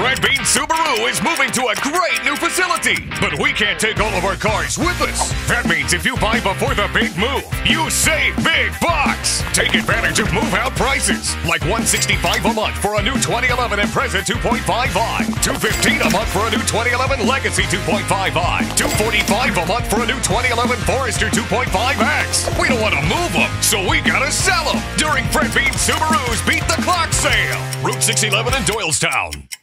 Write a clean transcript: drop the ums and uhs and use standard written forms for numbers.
Red Bean Subaru is moving to a great new facility, but we can't take all of our cars with us. That means if you buy before the big move, you save big bucks. Take advantage of move-out prices, like $165 a month for a new 2011 Impreza 2.5i, $215 a month for a new 2011 Legacy 2.5i, $245 a month for a new 2011 Forester 2.5X. We don't want to move them, so we gotta sell them during Red Bean Subaru's Beat the Clock sale. Route 611 in Doylestown.